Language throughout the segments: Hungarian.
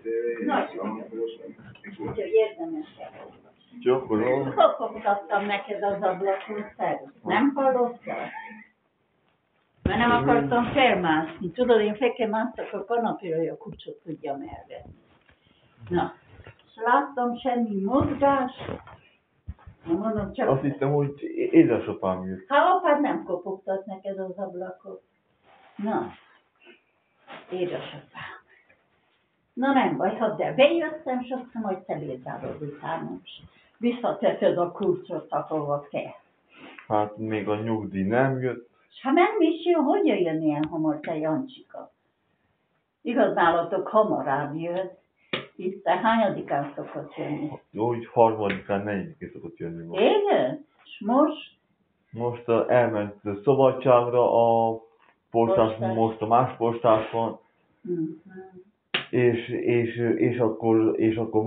Nagyon jó. Úgyhogy érdemes elolvasni. Gyakorol. Kopogtattam neked az ablakon, szerint. Nem hallottad? Mert nem akartam felmászni. Tudod, én fel kell mászok a kanapéra, hogy a kucsot tudjam elvenni. Na, és láttam semmi mozgás. Na, mondom, csak... Azt hittem, hogy édesapám jött. Hát apád nem kopogtat neked az ablakot. Na, édesapám. Na nem baj, ha de bejöttem, és aztán majd személyzárod utána. Visszateszed a kulcsot, ahova kell. Hát még a nyugdíj nem jött. És ha nem is jön, hogy jöjjön ilyen hamar, te Jancsika? Igaz, nálatok hamarabb jön. Itt te hányadikán szokott jönni? Úgy harmadikán, negyedikén szokott jönni most. Igen? És most? Most elment a szabadságra a postás, most a más postás van. És akkor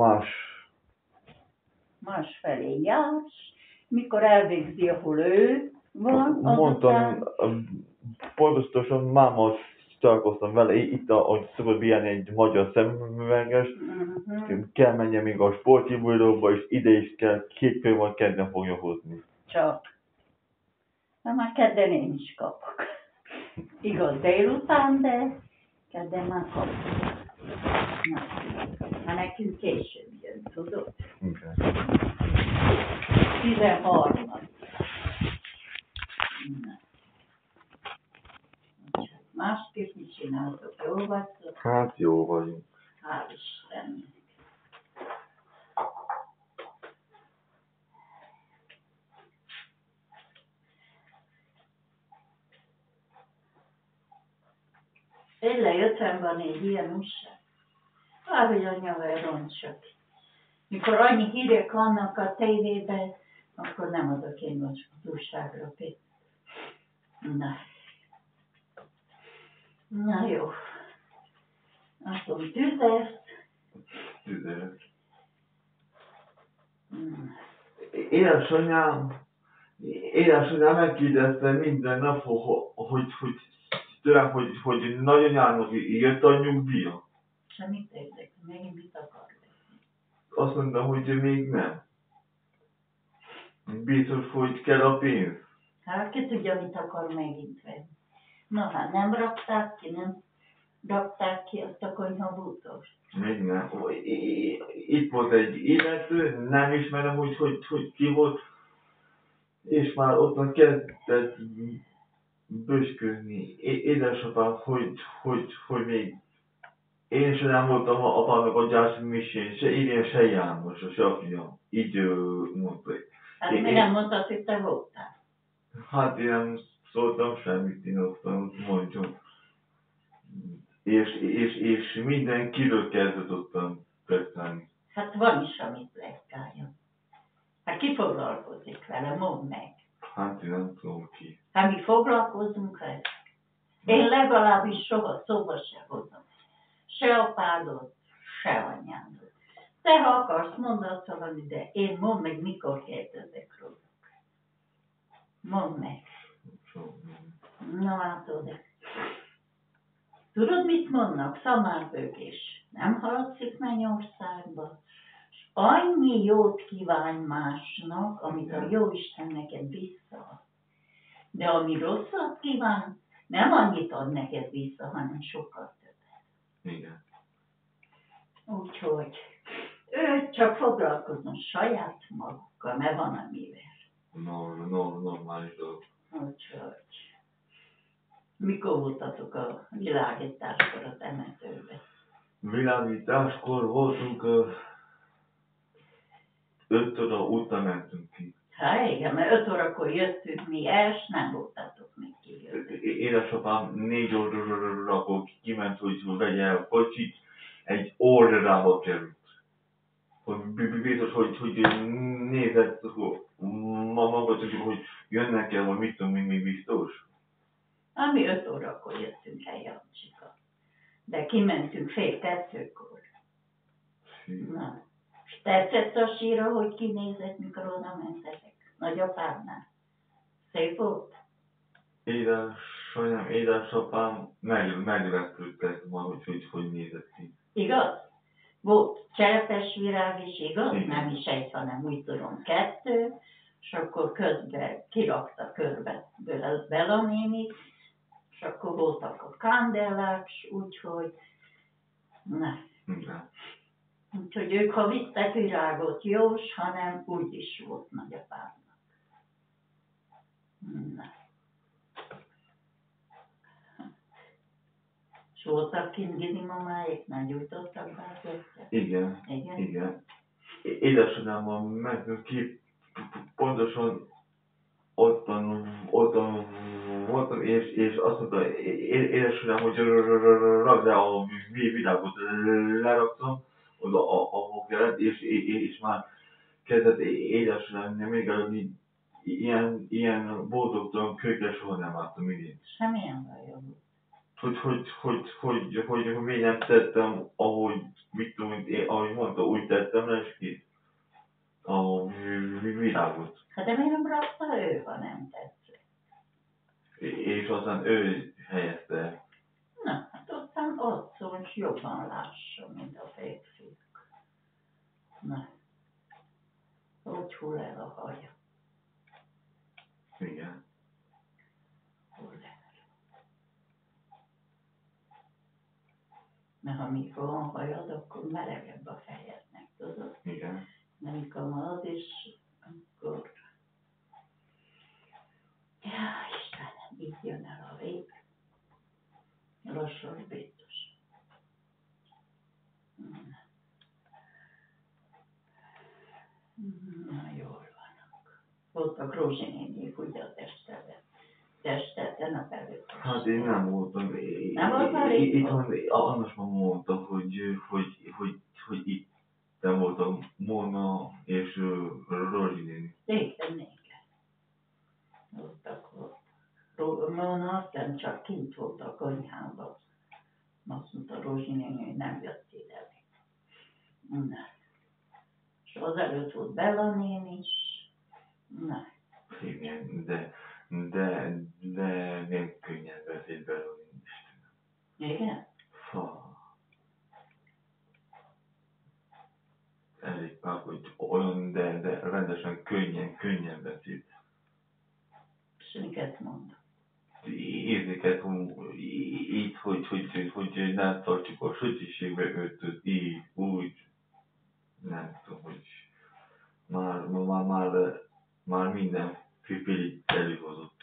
másfelé jársz, mikor elvégzi, ahol ő van, mondtam, pontosan máma találkoztam vele, itt ahogy szokott bírni egy magyar szemüveges, kell menjen még a sportívóidóba, és ide is kell, 2 könyv van, kedden fogja hozni. Csak. Na már kedden én is kapok. Igaz, délután, de kedden már kapok. Na, hát nekünk később jön, tudod? Igen. 13. Másképp mit csináltok? Jól vagytok? Hát jó vagyunk. Hál' Istennek. Tényleg 50 van egy ilyen újság. Hogy anyával roncsak. Mikor annyi hírek vannak a tévében, akkor nem adok én az újságra pénzt. Na jó. Akkor tüzest. Tüzet. Édesanyám megkérdezte minden nap, hogy nagyanyának jött a nyugdíja. Semmit érdekel, megint mit akar? Azt mondta, hogy még nem. Biztos, hogy kell a pénz. Hát ki tudja, mit akar megint venni. Na hát nem rakták ki azt a konyhabútort. Még nem. Itt volt egy illető, nem ismerem, hogy ki volt, és már ottan kezdett bősködni. Édesapám, hogy még én sem nem voltam apának a gyászmisén, se idén, se János, se a fiam. Így mondta. Hát mi nem mondtad, hogy te voltál? Hát én nem szóltam semmit, én ott mondjam. És mindenkiről kezdett ottan plekkálni. Hát van is, amit plekkáljon. Hát ki foglalkozik vele, mondd meg. Hát én nem tudom ki. Hát mi foglalkozunk vele? Én legalábbis soha szóba se hozom. Se apádot, se anyádot. Te ha akarsz, mondasz valamit, de én mondd meg, mikor kérdezek róluk. Mondd meg. Na látod. Tudod, mit mondnak? Szamárbőgés. Nem hallatszik Mennyországba. És annyi jót kíván másnak, amit a Jóisten neked visszaad. De ami rosszat kíván, nem annyit ad neked vissza, hanem sokkal többet. Igen. Úgyhogy ő csak foglalkozna saját magukkal, mert van amivel. Normális dolog. Úgyhogy mikor voltatok a világításkor a temetőben? Világításkor voltunk, 5 óra után mentünk ki. Hát igen, mert 5 órakor jöttünk mi el, és nem voltatok még kijönni. Édesapám 4 órakor kiment, hogy vegye el a kocsit, 1 órába került. Biztos, hogy nézett magat, hogy jönnek el, vagy mit tudom, még biztos. Mi 5 órakor jöttünk el, Jancsika. De kimentünk 1:30-kor. Na, és tetszett a síra, hogy kinézett, mikor oda mentetek? Nagyapádnál. Szép volt? Édesapám meglepődtek ma, hogy nézett ki. Igaz? Volt cserepes virág is, igaz? Igen. Nem is egy, hanem úgy tudom 2, és akkor közben kirakta körbe Bella nénit, és akkor voltak a kandellák, úgyhogy, ne. Igen. Úgyhogy ők, ha vittek virágot, jó, hanem úgy is volt nagyapámnak. Ne. És voltak kint gidimamáiknál, gyújtottak be a gyertyát? Igen. Igen? Igen. Édesanyámmal mentünk ki, pontosan ottan voltam, és azt mondta édesanyám, hogy rakd rá a virágot, leraktam oda a homokjelet, és már kezdett édesanyám még előbb ilyen boldogtalan kölyket soha nem láttam idén. Semmilyen baj Hogy még nem tettem, ahogy, mit tudom, ahogy mondta, úgy tettem le, és kész. A virágot. Hát de miért nem rakta ő, ha nem tetszett? És aztán ő helyezte. Na, hát aztán ott szól, és jobban lássa, mint a férfi. Na, hogy hull el a haja. Igen. Hull el. Mert ha mikor van hajad, akkor melegebb a fejednek, tudod? Igen. Nem mikor marad, és akkor... Ja, Istenem, így jön el a vég. Lassan biztos. Na, jól vannak. Voltak Rózsi néniék ugye a testeten a belül. Hát én nem voltam. Nem voltál Itthon Annas ma mondta, hogy itt nem voltam Mona és Rozsi néni. Nékem. Voltak. Móna aztán csak kint volt a konyhában. Azt mondta Rózsi néni, hogy nem jött ide. Na. És azelőtt volt Bella néni is. Na. Igen, de nem könnyen beszélt belőle. Igen? Elég pár, hogy olyan, de rendesen könnyen beszélt. És miket mond? Érzéket így, hogy nem tartjuk a sötétségbe őt, így, úgy, nem tudom, hogy már minden félig előhozott.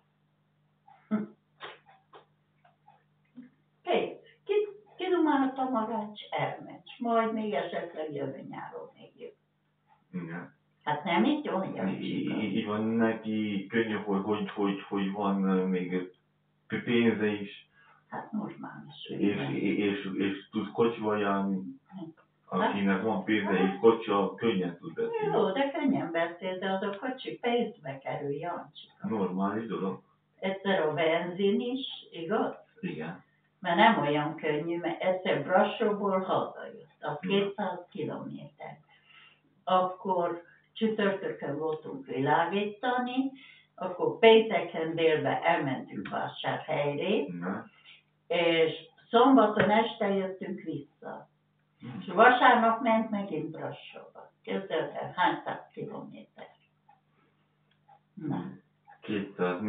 Kidumálta magát, és elment. És majd még esetleg jövő nyáron még jön. Igen. Hát nem így olyan Így van neki könnyű, hogy van még pénze is, Hát normális. és tud kocsival járni, akinek van pénze és kocsival könnyen tud beszélni. Jó, de könnyen beszél, de az a kocsi pénzbe kerül, Jancsika. Normális dolog. Egyszer a benzin is, igaz? Igen. Mert nem olyan könnyű, mert egyszer Brassóból hazajött, az 200 kilométer. Akkor csütörtökön voltunk világítani, akkor pénteken délben elmentünk Vásárhelyre, és szombaton este jöttünk vissza. És vasárnap ment megint Brassóba. Képzeld el, hány száz kilométer. Na. 200,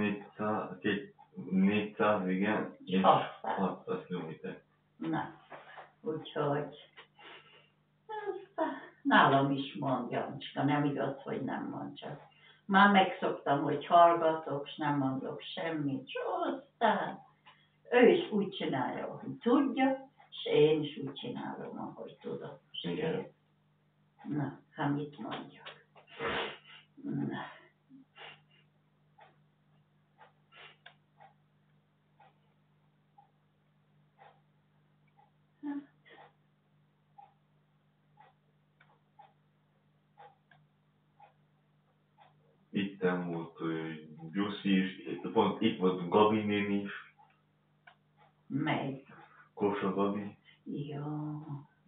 400, igen, és 600 kilométer. Na, úgyhogy nálam is mond Jancska, nem igaz, hogy nem mond, csak már megszoktam, hogy hallgatok, és nem mondok semmit, és aztán ő is úgy csinálja, ahogy tudja, és én is úgy csinálom, ahogy tudom. Igen. Na, hát mit mondjak? Na. Itten volt Gyuszi is, pont itt volt Gabi néni is. Melyik? Kósa Gabi. Jó.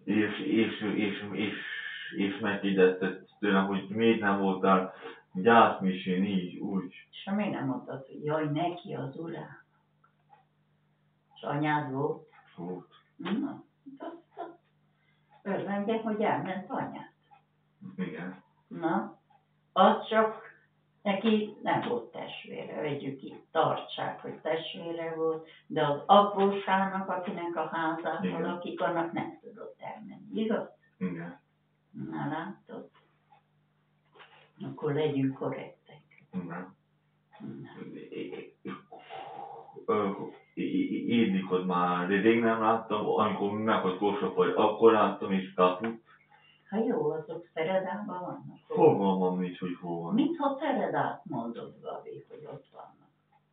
És megkérdezte tőlem, hogy miért nem voltál gyászmisén így, úgy. És miért nem mondtad, hogy jaj, neki az urának? És anyád volt? Volt. Na, Örvendje, hogy elment anyát. Igen. Na, az csak neki nem volt testvére, vegyük itt, tartsák, hogy testvére volt, de az apósának, akinek a házában lakik, annak nem tudott elmenni, igaz? Igen. Na látod? Akkor legyünk korrektek. Igen. Én mikor már rég nem láttam, amikor meghagy Kósapaj, akkor láttam, és kaput. Ha jó, azok Szeredában vannak. Fogalmam nincs, hogy hol van. Mintha Szeredát mondod, Gabi, hogy ott vannak.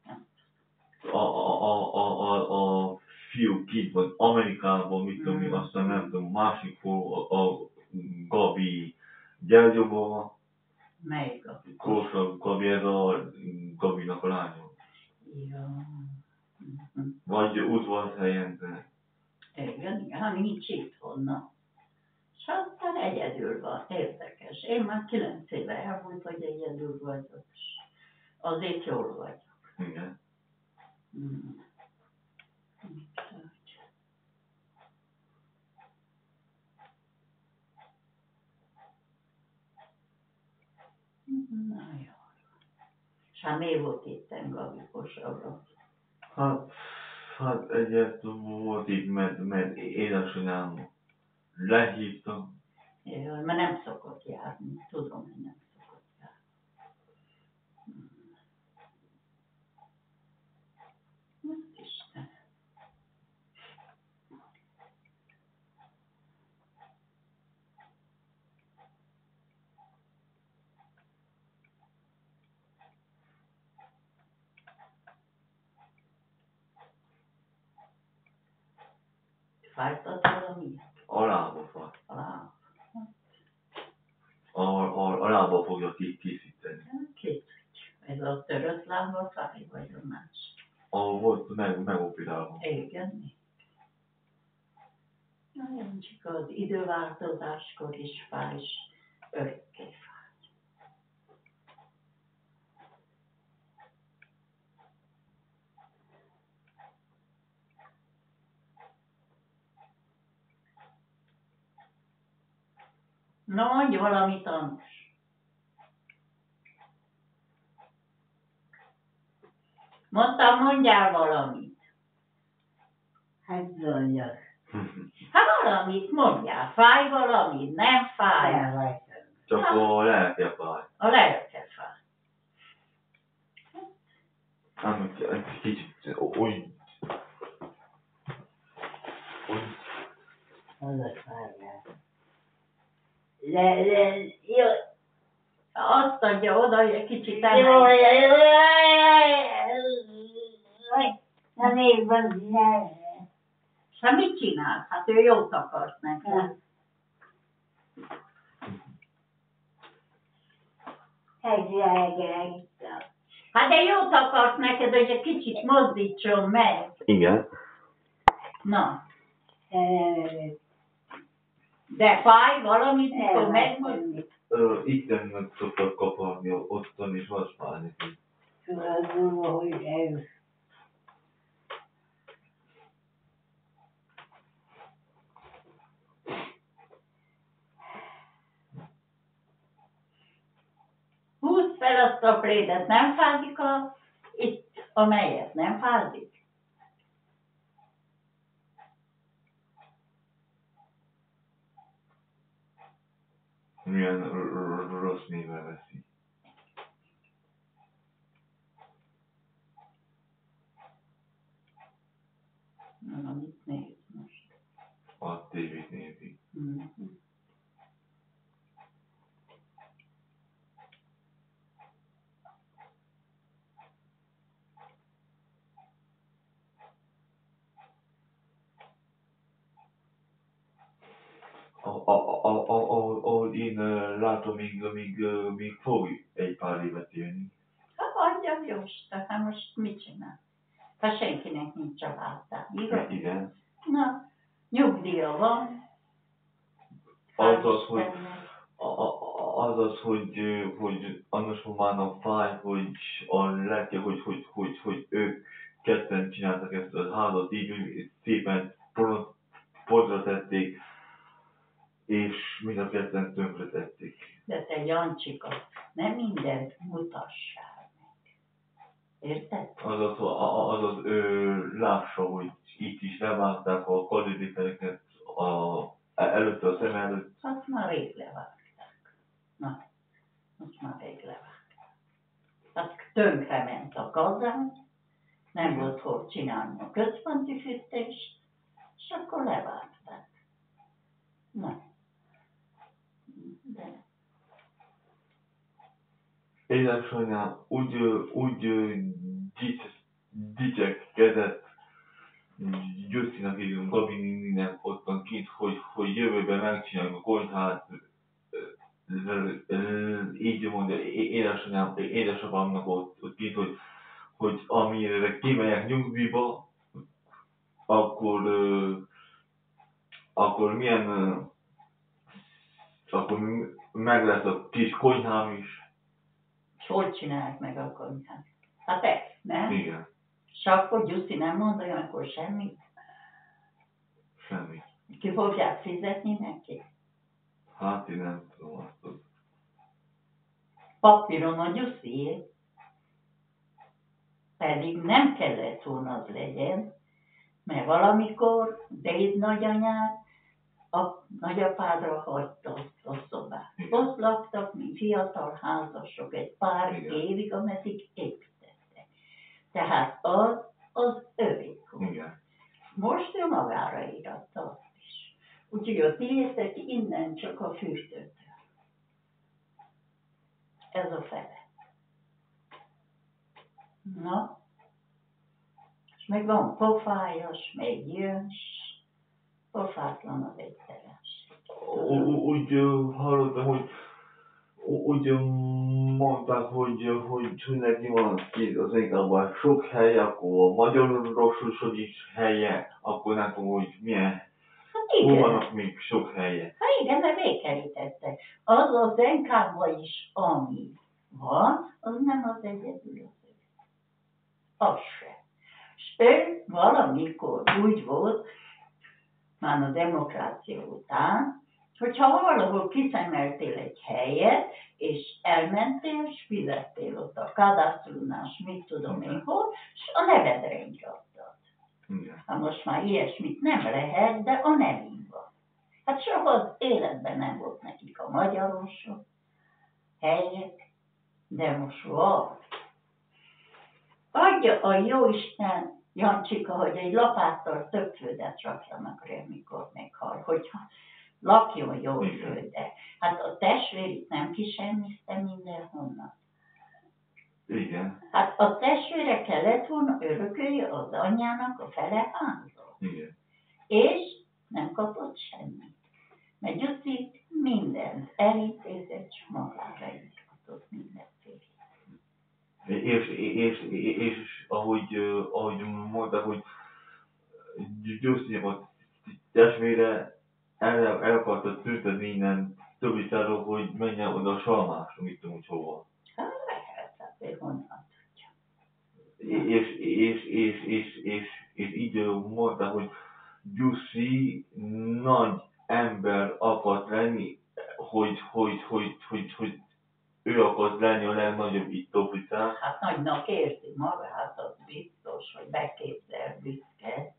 A fiú kint van Amerikában, mit tudom én, aztán nem tudom, másik hol, a Gabi Gyergyóban van. Melyik Gabi? Kósa Gabi, ez a Gabinak a lánya. Ja. Vagy udvarhelyen, de... Igen, ha nincs itthon, na. És aztán egyedül van, érdekes. Én már 9 éve elmúlt, hogy egyedül vagyok. Azért jól vagyok. Igen. Na jó. És hát miért volt itt Gabi Kosarra? Hát egyet volt itt, mert édesanyám lehívtam. Jaj, mert nem szokott járni. Tudom, hogy nem szokott járni. Isten. Fájtad valami? A lába fáj. A A lába fogja készíteni. Készítj. Ez a törött lába fáj, vagy a más? Ahol volt megoperálva. Igen. Nagyon csak az időváltozáskor is fáj, és örökké fáj. Na, mondj valamit, András. Mondtam, mondjál valamit. Hát mondjak. Hát valamit mondjál. Fáj valamit? Nem fáj? Elvajtam. Csak a lelke fáj. A lelke fáj. Nem, kicsit úgy. Az a fájás. De, jó. Azt adja oda, hogy egy kicsit Jó, emelj. jó. Na még van, ne. Hát mit csinálsz? Hát ő jót akart nekem. Hát de jót akart neked, hogy egy kicsit mozdítson meg. Igen. Na. De fáj valamit, mikor megmozdít? Itten szoktak kaparni, ottan is az fájni. Húzd fel azt a plédet, nem fázik itt a melyet, nem fázik? Milyen rossz névvel veszi. Na, mit néz most? A tévét nézi. Ahogy én látom, még fog egy pár évet élni. Hát adjam Jóisten, hát most mit csinál? Hát senkinek nincs családtán, igaz? Igen. Na, nyugdíja van. Az, hogy annak mamának fáj, hogy a lelke, hogy ők ketten csináltak ezt a házat, így szépen porra tették. és mind a ketten tönkretették. De te Jancsika, nem mindent mutassál meg. Érted? Azaz lássa, hogy itt is levágták a kalidétereket előtte a szem előtt. Azt már rég levágták. Na, azt már rég levágták. Az tönkrement a gazán, nem volt hol csinálni a központi fűtést, és akkor levágták. Na. De Édesanyám úgy dicsekedett Gyuszinak és Gabi néninek ottan kint, hogy jövőben megcsináljuk a konyhát, így mondja édesapámnak ott kint, hogy amire kimegyek nyugdíjba, akkor akkor meg lesz a kis konyhám is. és hogy csinálják meg a konyhát? Hát ezt, nem? Igen, És akkor Gyuszi nem mond olyankor semmit? semmi. Ki fogják fizetni neki? Hát én nem tudom azt. Papíron a Gyuszié. Pedig nem kellett volna az legyen, mert valamikor déd nagyanyád a nagyapádra hagyta a szobát. Ott laktak, mint fiatal házasok egy pár évig, ameddig építettek. Tehát az övék volt. Igen. Most ő magára íratta azt is. Úgyhogy a tiétek innen csak a fürdőtől. Ez a fele. Na, és meg van pofájas, még jön, pofátlan az egytelenség. Úgy hallottam, hogy úgy mondták, hogy neki van az égában sok hely, akkor a Magyarországon is helye, akkor nem tudom, hogy milyen, Hát hol igen. vannak még sok helye. Hát igen, mert végkerítettek. Az az NK-ban is, ami van, az nem az egyedül az ő. Az se. És ő valamikor úgy volt, már a demokrácia után, hogyha valahol kiszemeltél egy helyet, és elmentél, és fizettél ott a kadasztrunás, mit tudom én hol, és a nevedre írattad. Igen. Hát most már ilyesmit nem lehet, de a nevén van. Hát soha az életben nem volt nekik a magyarosok, helyek, de most van. Adja a jóisten, Jancsika, hogy egy lapáttal több földet rakjanak rá, mikor meghal, hogyha lakjon jól földre. Hát a testvérit nem kisemmizte mindenhonnan. Igen. Hát a testvére kellett volna örökölje az anyjának a fele házat. Igen. És nem kapott semmit. Mert Gyuszi mindent elintézett, és magára izgatott mindenféle. És ahogy mondták, hogy Gyuszinak a testvére el akarta tüntetni innen többi száról, hogy menjen oda a Salmásra, mit tudom, hogy hova. Hát lehet, hát ő honnan tudja. És így mondta, hogy Gyuszi nagy ember akart lenni, hogy ő akart lenni a legnagyobb itt oficál. Hát nagynak érzi magát, az biztos, hogy beképzel büszke.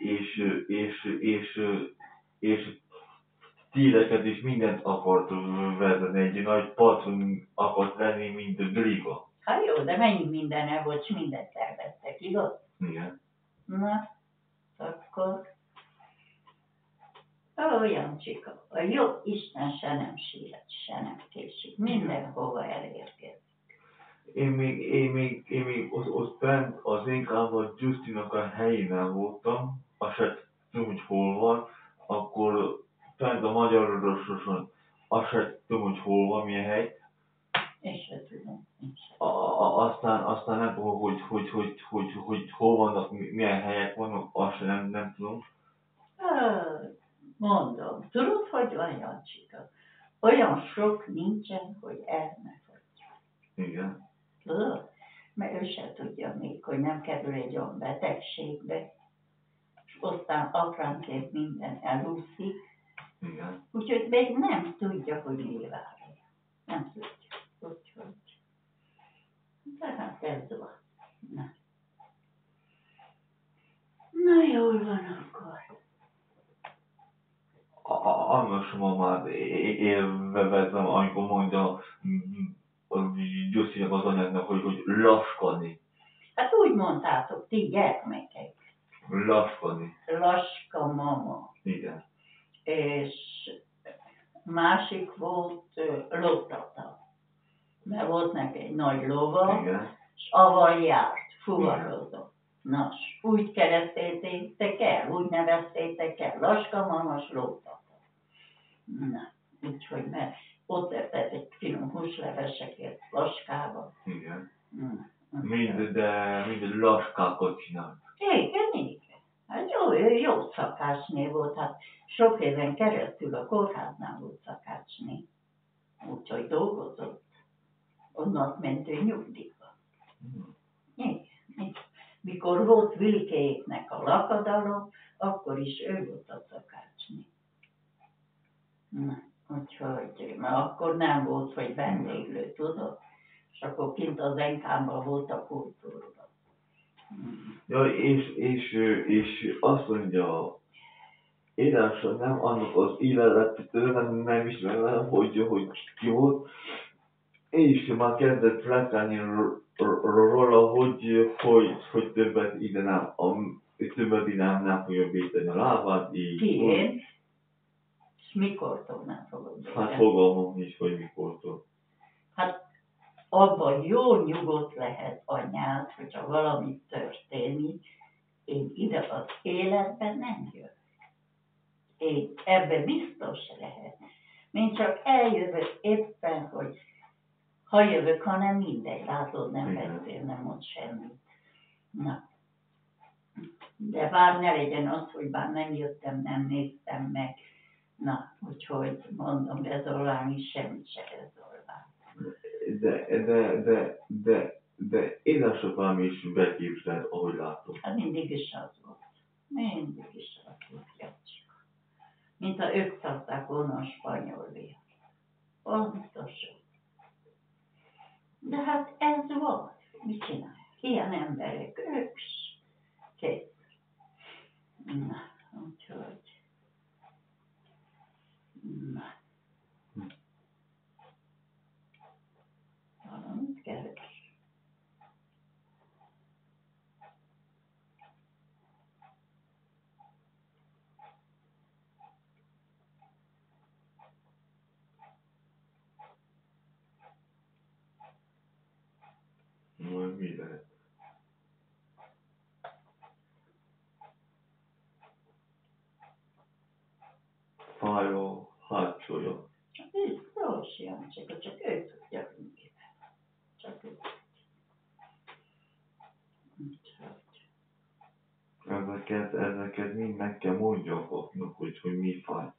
És tíreket is mindent akart vezetni, egy nagy patron akart lenni, mint a Griga. Hát jó, de mennyi mindene volt, és mindent elvettek, igaz? Igen. Na, akkor... Ó, Jancsika, a jó Isten se nem sírat, se nem késik, mindenhova elérkezik. Én még ott bent az Inkában Justinak a helyénál voltam, azt se tudom, hogy hol van, akkor fent a Magyarországon azt se tudom, hogy hol van, milyen hely. Én se tudom. Aztán nem tudom, hogy hol vannak, milyen helyek vannak, azt sem nem tudom. Mondom, tudod, hogy van, Jancsika? Olyan sok nincsen, hogy el ne fogyjon. Igen. Tudod? Mert ő se tudja még, hogy nem kerül egy olyan betegségbe, és aztán apránként minden elúszik, Igen. Úgyhogy még nem tudja, hogy mi várja. Nem tudja. Úgyhogy. Tehát ez van. Na. Na jól van akkor. Annak sem már élvezem, amikor mondja a Gyuszinak az anyának, hogy laskani. Hát úgy mondtátok, ti gyermekek. Laskani. Laska mama. Igen. És másik volt lótata. Mert volt neki egy nagy lova, Igen. és avval járt, fuvarozott. Nos, úgy kereszteltétek el, úgy neveztétek el, Laska mamas lótata. Na, úgyhogy mert ott etett egy finom húsleveseket Laskába. Igen. De Mind laskákat csinált. igen. Hát jó, ő jó szakácsné volt, hát sok éven keresztül a kórháznál volt szakácsné. Úgyhogy dolgozott. Onnan ment ő nyugdíjba. Igen. Mikor volt Vilikéjéknek a lakadalom, akkor is ő volt a szakácsné. Na, úgyhogy, mert akkor nem volt, hogy vendéglő, tudod? És akkor kint az Enkánban volt a kultúrban. Ja, és azt mondja, édesem nem annak az életetől, nem ismerem, hogy ki volt, és már kezdett pletykálni róla, hogy többet ide nem fogja véteni a lábát. Ki én? És mikortól nem fogod véteni? Hát fogalmam nincs, hogy mikortól. Hát abban jó nyugodt lehet anyád, hogyha valami történik, én ide az életben nem jövök. Én ebben biztos lehet. Én csak eljövök éppen, hogy ha jövök, hanem mindegy, látod, nem beszél, nem mond semmit. Na. De bár ne legyen az, hogy bár nem jöttem, nem néztem meg. Na, úgyhogy mondom, rezolválni semmit se rezolvál. De édesapám is beképzelt, ahogy látom. Hát mindig is az volt. Mindig is az volt, Jacska. Mint ha ők szokták volna a spanyol vért. Pontosan. De hát ez volt. Mit csinálják? Ilyen emberek, ők is. Kész. Na, úgyhogy. Na. Valamit keres. Majd mi lehet? Fájó, hátsója. Biztos, Jancsika, csak ő tudja, hogy mivel. Csak ő tudja. Ezeket mind meg kell mondjaknak, hogy mi fáj.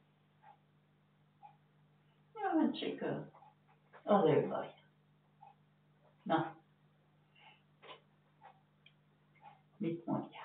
Jancsika, az ő baj. Na. Mit mondják?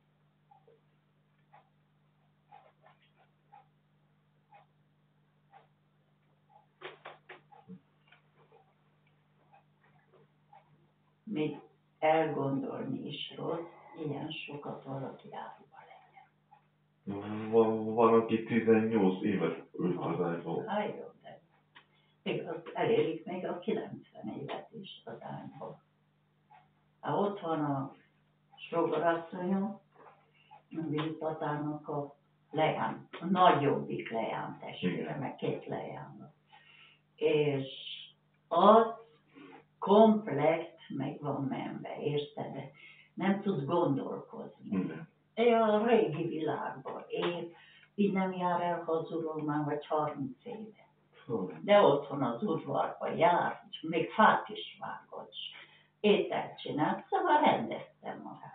Még elgondolni is rossz, ilyen sokat valaki áruba legyen. Van, aki 18 éves öltözésben. Hát jó, de még az elérik még a 90 évet is az ányból. Hát ott van a sógorasszonyom, a Vilpatának a leány, a nagyobbik leány testvére, meg 2 leány. És az komplett meg van menve, érted? De nem tudsz gondolkozni. A régi világban, én így nem jár el hazulról már vagy 30 éve. De otthon az udvarban jár, és még fát is vágott, ételt csinált, szóval rendeztem magát.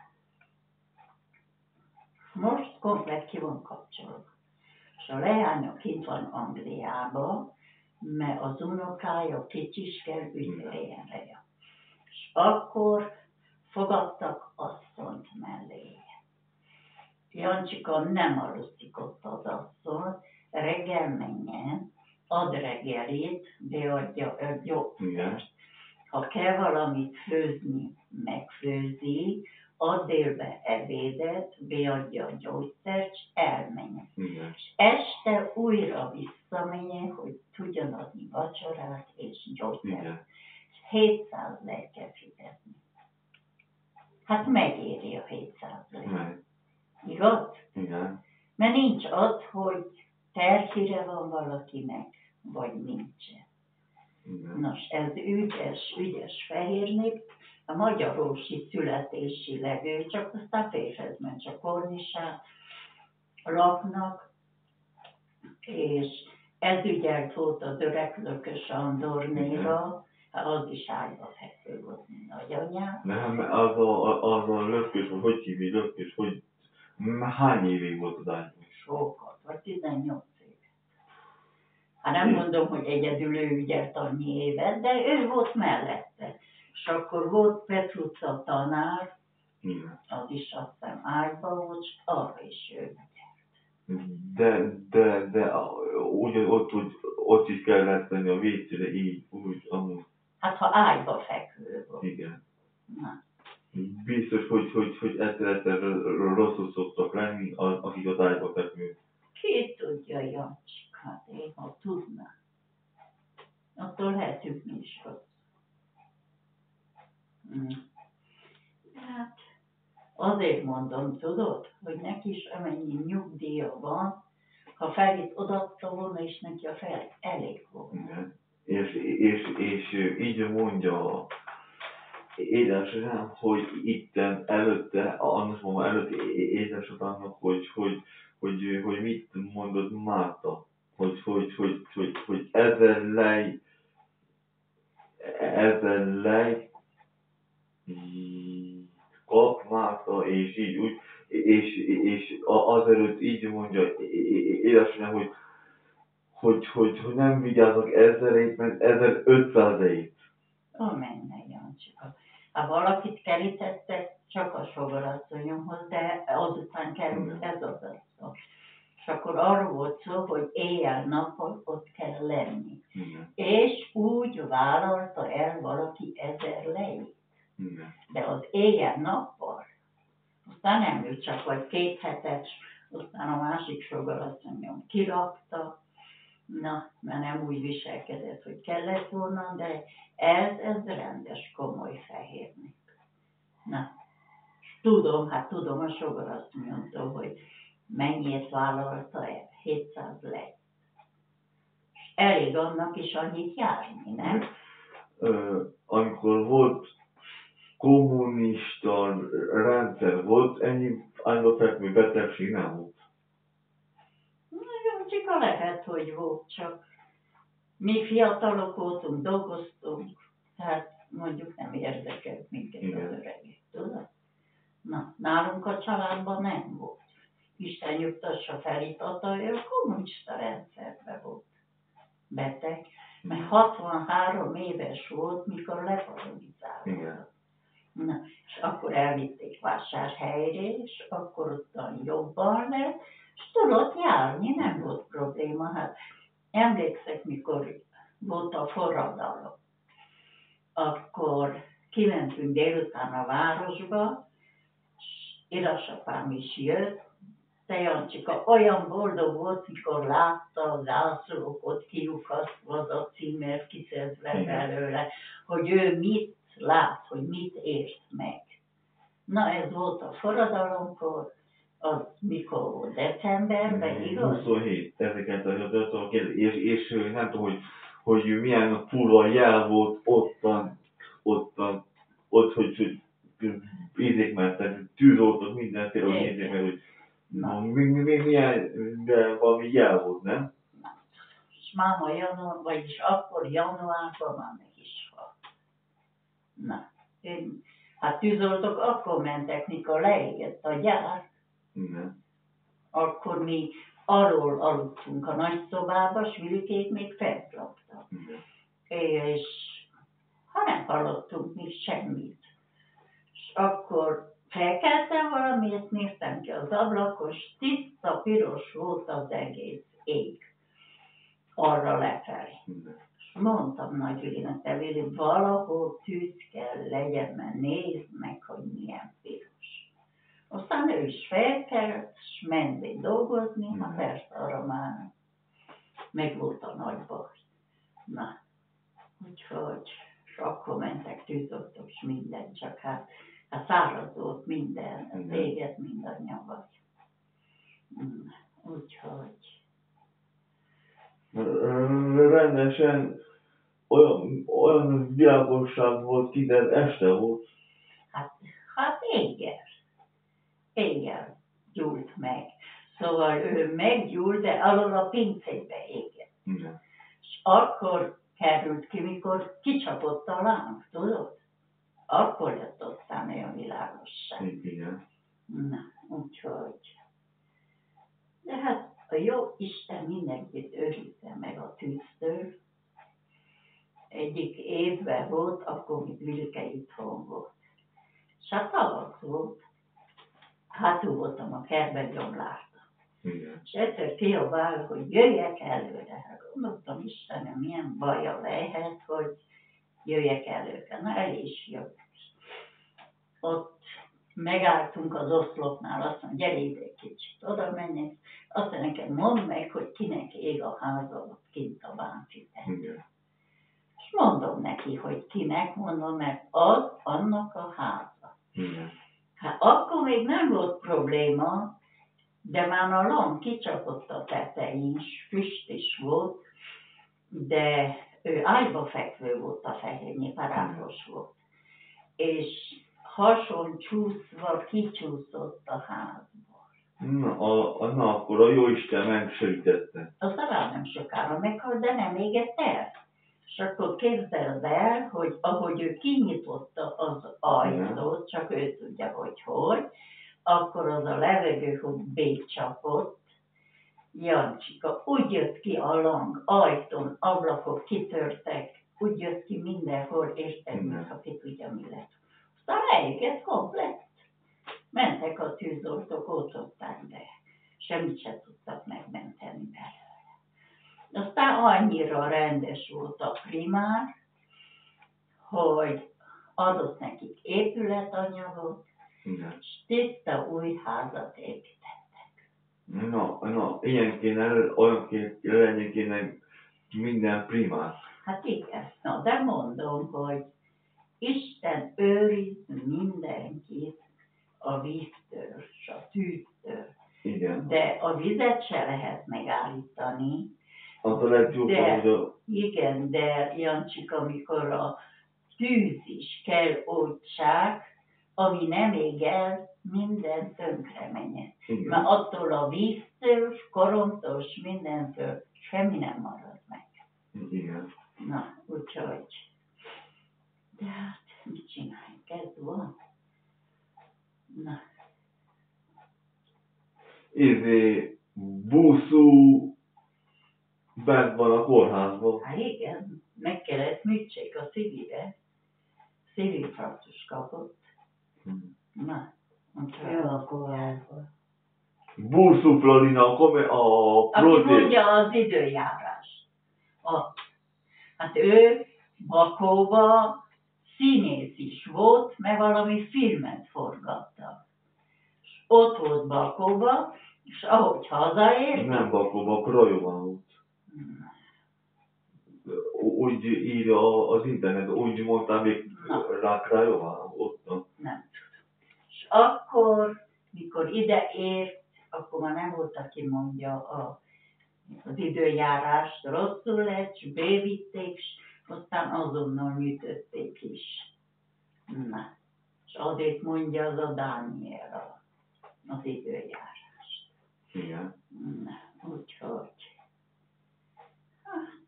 Most komplett ki van kapcsolva. És a leánya kint van Angliában, mert az unokája kicsiske ügyvédre. És akkor fogadtak asszonyt mellé. Jancsika nem alusszik ott az asszony, reggel menjen, ad reggelit, beadja 5 Igen. gyógyszert. Ha kell valamit főzni, megfőzi, ad délbe ebédet, beadja a gyógyszert, és elmenjen. Igen. És este újra visszamenjen, hogy tudjon adni vacsorát és gyógyszert. Igen. 700 lejt kell fizetni. Hát megéri a 700 lejt. Meg. Igaz? Igen. Mert nincs az, hogy terhire van valakinek, vagy nincsen. Igen. Nos, ez ügyes fehér nép, a magyarósi születésileg ő csak aztán férjhez ment, csak kornisát laknak, és ez ügyelt volt az öreg Lökös Andornéra, az is ágyba fekvő volt, mint nagyanyám. Nem, az a lökkös, hogy hívjuk lökkös, hogy hány évig volt az ágyban? Sokat, vagy 18 évet. Hát nem mondom, hogy egyedül ő ügyelt annyi évet, de ő volt mellette. És akkor volt Petruca tanár, Igen. az is azt hiszem ágyba volt, és arra is ő ügyelt. De úgy, ott is kellett tenni a vécére, így, úgy, amúgy. Hát ha ágyba fekvő volt. Igen. Na, Biztos, hogy egyszer rosszul szoktak lenni, akik az ágyba fekvő. ki tudja, Jancsik, hát én ha tudnám. Attól lehetünk mi is rossz. Hát, azért mondom, tudod, hogy neki is amennyi nyugdíja van, ha felét odaadta volna, és neki a fel elég volna. Igen. És így mondja édesanyám, hogy itten előtte, annak mondom előtte édesapámnak, hogy mit mondott Márta, hogy ezzel lej kap Márta, és így úgy, és azelőtt így mondja édesanyám, hogy nem vigyáznak 1000-ét, mert 1500-ét. Menjen, Jancsika. Ha valakit kerítette, csak a sogorasszonyomhoz, de azután került ez az asszony. És akkor arról volt szó, hogy éjjel-nappal ott kell lenni. Igen. És úgy vállalta el valaki 1000 lejét. Igen. De az éjjel-nappal, aztán nem ő csak vagy 2 hetes, aztán a másik sogorasszonyom kirakta, na, mert nem úgy viselkedett, hogy kellett volna, de ez rendes, komoly fehér nép. Na, tudom a sogorasszonyomtól, hogy mennyit vállalta el, 700 lej. Elég annak is annyit járni, nem? Amikor volt kommunista rendszer, volt ennyi ágyba fekvő betegség, nem volt. Nagyon csak lehet, hogy volt, csak mi fiatalok voltunk, dolgoztunk, tehát mondjuk nem érdekelt minket az öregek, tudod? Na, nálunk a családban nem volt. Isten nyugtassa Felitata, ő a kommunista rendszerben volt beteg, mert 63 éves volt, mikor leparalizálódott. Na, és akkor elvitték Vásárhelyre, és akkor ottan jobban lett, és tudott járni, nem volt probléma. Hát emlékszek, mikor volt a forradalom, akkor kimentünk délután a városba, és édesapám is jött, de Jancsika olyan boldog volt, mikor látta a zászlókot kiukasztva, az a címer kiszedve belőle, hogy ő mit lát, hogy mit ért meg. Na, ez volt a forradalomkor, az mikor volt, decemberben, igaz? 27, 1989, és nem tudom, hogy milyen furva jel volt ott, hogy ízik mentek, tűzoltok mindenféle, hogy nézzék meg, hogy milyen, de valami jel volt, nem? És máma január, vagyis akkor januárban már meg is halt. Na, hát tűzoltók akkor mentek, mikor leégett a gyár. Igen. Akkor mi alól aludtunk a nagy szobába, s Vilikék még fent laktak. És ha nem hallottunk mi semmit. És akkor felkeltem valamiért, néztem ki az ablakos, tiszta piros volt az egész. ég arra lefelé. És mondtam Nagy Vilinek, te Vili, valahol tűz kell legyen, mert nézd meg, hogy milyen piros. Aztán ő is felkelt, és ment dolgozni, hát persze arra már meg volt a nagy baj. Na, úgyhogy, és akkor mentek tűzoltók, és minden, csak hát száraz volt minden, égett mindannyian vagy. Úgyhogy... Rendesen olyan világosság volt, kint este volt. Hát éjjel gyúlt meg. Szóval ő meggyúlt, de alul a pincébe égett. Igen. És akkor került ki, mikor kicsapott a láng, tudod? Akkor lett aztán olyan világosság. Igen. Na, úgyhogy... De hát a jó Isten mindenkit őrizze meg a tűztől. Egyik évben volt, akkor még Vilke itthon volt. És hát tavasz volt. Hátul voltam a kertben, gyomláltam. Igen. És egyszer kiabál, hogy jöjjek előre. Hát gondoltam, Istenem, milyen baja lehet, hogy jöjjek előre. Na, el is jött. Ott megálltunk az oszlopnál, azt mondja, gyere ide egy kicsit, oda menjek. Azt mondja, nekem mondd meg, hogy kinek ég a háza ott kint a Bánfiten. Igen. És mondom neki, hogy kinek, mondom, mert az annak a háza. Igen. Hát akkor még nem volt probléma, de már a lomb kicsapott a tetején, füst is volt, de ő ágyba fekvő volt a fehérnyi, parákos volt. És hason csúszva kicsúszott a házból. Na, akkor a Jóisten megsegítette. Aztán rá nem sokára meghalt, de nem égett el. És akkor képzeld el, hogy ahogy ő kinyitotta az ajtót, csak ő tudja, hogy, akkor az a levegő, hogy békcsapott, Jancsika, úgy jött ki a lang, ajtón, ablakok kitörtek, úgy jött ki mindenhol, érted, mintha ki tudja, mi lett. Aztán leégett komplett. Mentek a tűzoltók, oltották, de semmit se tudtak megmenteni belőle. Aztán annyira rendes volt a primár, hogy adott nekik épületanyagot, és tiszta új házat építettek. Na, ilyen kéne, olyan lenni kéne minden primár. Hát igen, na de mondom, hogy Isten őriz mindenkit a víztől és a tűztől. Igen. De a vizet se lehet megállítani. Az a legjobb, hogy a... Igen, de Jancsik, amikor a tűz is kell oltsák, ami nem ég el, minden tönkre menjen. Mert attól a víztől, koromtól, mindentől semmi nem marad meg. Igen. Na, úgyhogy... De hát, mit csináljunk? Ez van. Na. Búszú bent van a kórházban. Hát igen, meg kellett műtsék a szívére. Szívinfarktus kapott. Na, Jó, a kórházban. Búszú Florina, a aki mondja az időjárást. Hát ő Bakóba színész is volt, mert valami filmet forgattak. És ott volt Bakóba, és ahogy hazaért... Nem Bakóba, Krajován volt. Úgy írja az internet, úgy mondtam még rá Krajován, ott. Nem. És akkor, mikor ide ért, akkor már nem volt, aki mondja az időjárást, rosszul lett, és bevitték, és aztán azonnal műtötték is. Na, és azért mondja az a Dániel az időjárást. Igen. Na, úgyhogy, hát,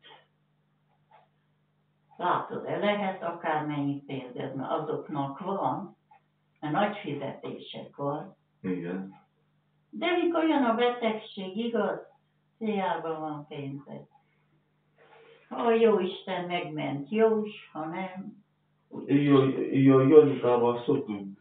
látod, lehet akármennyi pénzed, mert azoknak van, mert nagy fizetések van. Igen. De mikor jön a betegség, igaz? Hiába van pénzed. Ha jó Isten megment, jós, ha nem, Janikával szoktunk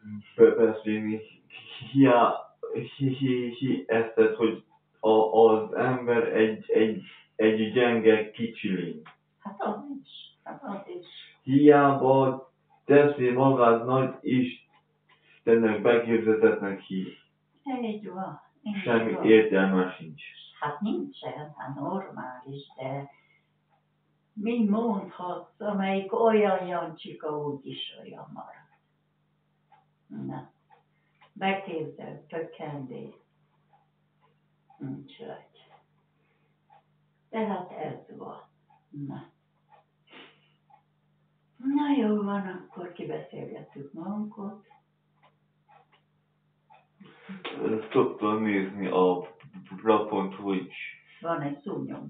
beszélni, ezt, hogy az ember egy gyenge kicsi lény. Hát az is. Hát az is. Hiába teszi magát nagy Istennek beképzetetnek hív. Így van. Így Semmi van. értelme sincs. Hát nincsen, hát normális, de mi mondhatsz, amelyik olyan Jancsika, úgyis olyan marad. Na, beképzelt, tökendé. Nincs vagy. Tehát ez van. Na. Na jó van, akkor kibeszélgettük magunkat. Szoktam nézni a lapon, hogy Van egy szúnyom.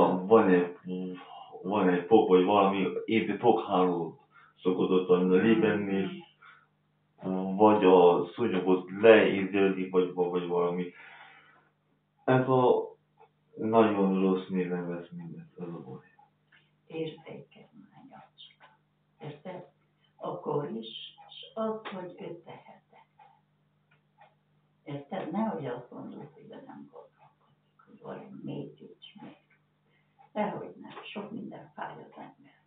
van egy fog, vagy valami épp fogháló szokott ott lenni, vagy a szúnyogot leérződik, vagy valami. Ez a nagyon rossz néven vesz mindent, az a baj. Érzékeny már Jancsika. Érted? Akkor is, és az, hogy ő tehette. Érted? Nehogy azt mondod, hogy de nem gondolkodik, hogy valami még ügy még. Dehogy nem, sok minden fáj az ember.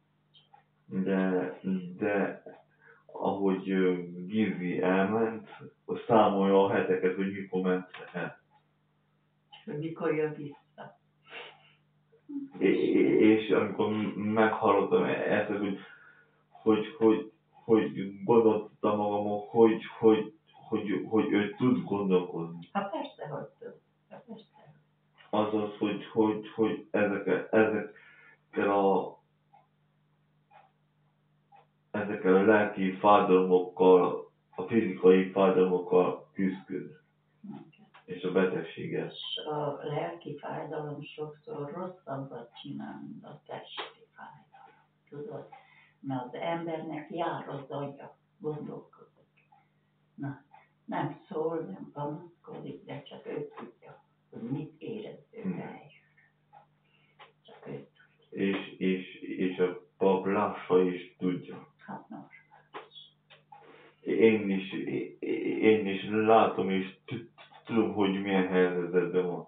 De ahogy Gizi elment, számolja a heteket, hogy mikor ment el. Hogy mikor jön vissza. És amikor meghallottam ezt, hogy gondoltam magamon, hogy ő tud gondolkodni. Hát persze, hogy tud. Hát persze. Azaz, hogy ezekkel a lelki fájdalmokkal, a fizikai fájdalmokkal küzdköd. És a betegséggel. És a lelki fájdalom sokszor rosszabbat csinál, mint a testi fájdalom. Tudod? Mert az embernek jár az agya, gondolkodik. Na, nem szól, nem panaszkodik, de csak ő tudja, hogy mit érez ő helyül. Csak ő tudja. És a pap lássa is tudja. Hát normális. Én is látom és tudom, hogy milyen helyzetben van.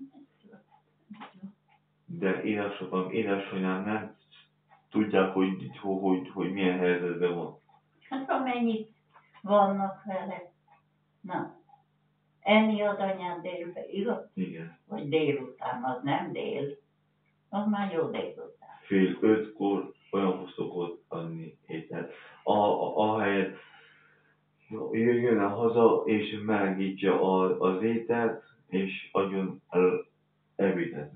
De édesanyám nem tudják, hogy milyen helyzetben van. Hát amennyit vannak vele. Na, enni ad anyád délbe, igaz? Igen. Vagy délután, az nem dél. Az már jó délután. 4:30 olyan szokott adni ételt. Ahelyett jön haza és melegítja az ételt, és adjon ebédet.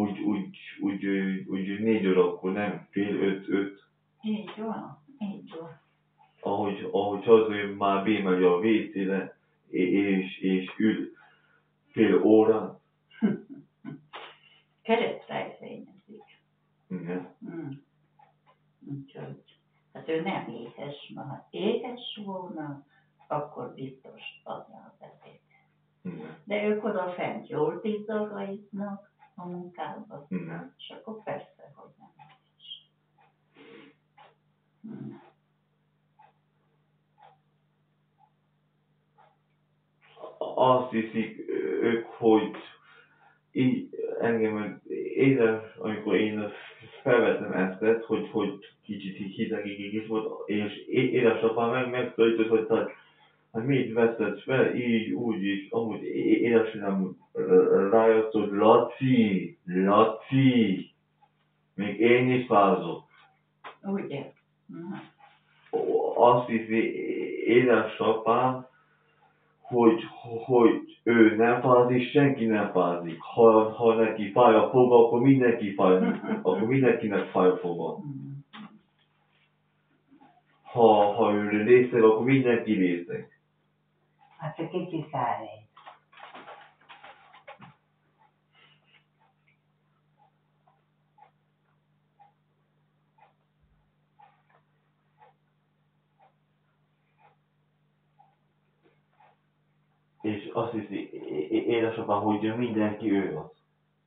Úgy 4 órakor, nem 4:30. Így van, így van. Ahogy hazajön, már bemegy a WC-re, és ül fél órát. Keresztrejfényezik. Igen. Úgyhogy, hát ő nem éhes ma. Ha éhes volna, akkor biztos adja az ebédet. Igen. De ők oda fent jól tisztolgaiznak a munkában. Igen. És akkor persze, hogy nem éhes. Azt hiszik ők, hogy így engem amikor én felvettem ezt, hogy kicsit hideg volt, és édesapám megszólított, hogy hát mit veszed fel, így, úgy is, amúgy édesanyám rájött, hogy Laci, még én is fázok. Ugye? Azt hiszi édesapám, hogy ő nem fázik, senki nem fázik. Ha neki fáj a foga, akkor mindenki fáj, akkor mindenkinek fáj a foga. Ha ő részeg, akkor mindenki részeg. Hát csak kicsi kávé. És azt hiszi édesapám, hogy mindenki ő az.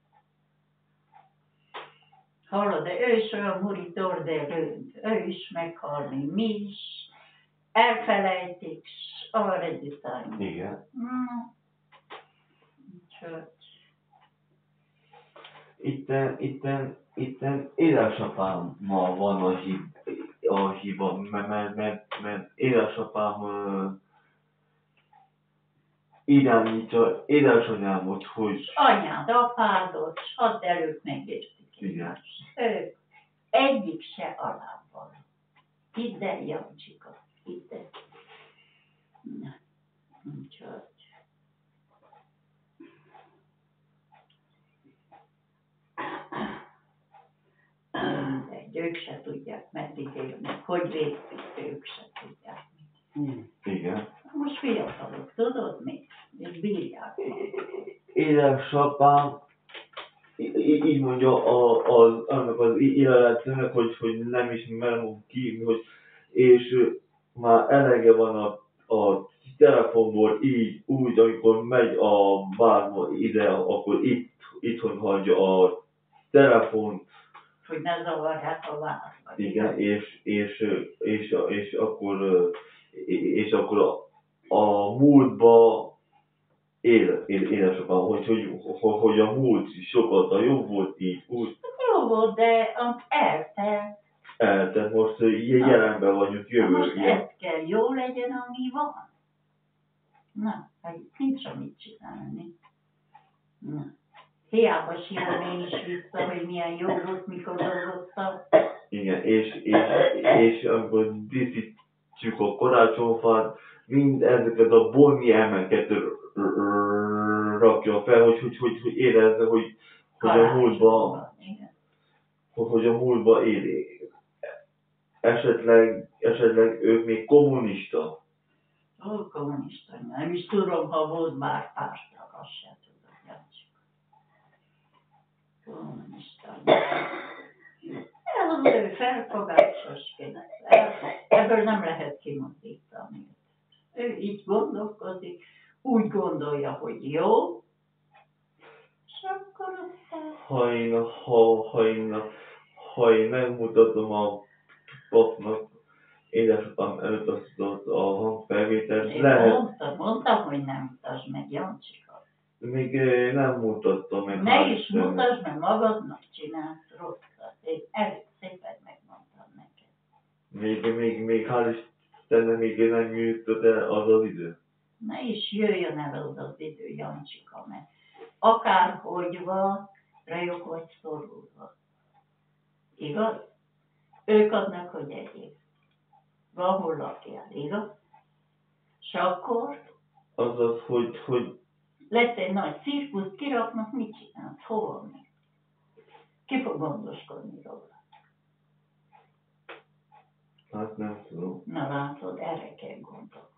Hallod, de ő is olyan muritor, de ő is meghalni, mi is elfelejtik, s arra gyutani. Igen. Úgyhogy. itten édesapámmal van a hiba, mert édesapám irányítja édesanyámot, hogy... És anyád, apádot, s hadd előtt megértik. Igen. Ők egyik se alább van. Hidd el, Jancsika, hidd el. Na, úgyhogy. Mindegy, ők se tudják, meddig élnek, hogy végzik, ők se tudják. Igen. Most fiatalok, tudod mit? És bírják magukat. Édesapám így mondja annak az illetőnek, hogy nem ismerem ki, hogy és már elege van a telefonból így, úgy, amikor megy a bárma ide, akkor itthon hagyja a telefont. Hogy ne zavarják a várba. Igen, és akkor a múltba édesapám, hogy a múlt sokkal jobb volt így, úgy. Jó volt, de eltelt. Tehát most jelenben vagyunk, Most jövő. ez kell, jó legyen, ami van. Na, hát nincs mit csinálni. Na. Hiába sírom én is vissza, hogy milyen jó volt, mikor dolgoztam. Igen, és amikor díszítjük a karácsonyfát, mind ezeket a bonni emeket rakja fel, hogy érezze, hogy a múltban, hogy a múltban élik. Esetleg ők még kommunista. Ó, kommunista, nem is tudom, ha volt bár pártag, azt sem tudom, Jancsika. Kommunista. Ez az ő felfogásos kérdés. Ebből nem lehet kimozdítani. Ő így gondolkozik, úgy gondolja, hogy jó, és akkor aztán... Ha én megmutatom a papnak, édesapám előtt azt a hangfelvételt, Én lehet... mondtam, hogy nem mutasd meg, Jancsika. Még nem mutattam meg. Ne is mutasd meg, magadnak csinálsz rosszat. Én elég szépen megmondtam neked. Még hál' Istennek még nem jutott el az idő. Ne is jöjjön el az idő, Jancsika, mert akárhogy van, rajok vagy szorulva. Igaz? Ők adnak, hogy egyéb. Van, hol lakjál, igaz? És akkor Azaz, hogy lesz egy nagy cirkuszt, kiraknak, mit csinálsz? Hova még? Ki fog gondoskodni róla? hát nem tudom. Na látod, erre kell gondolni.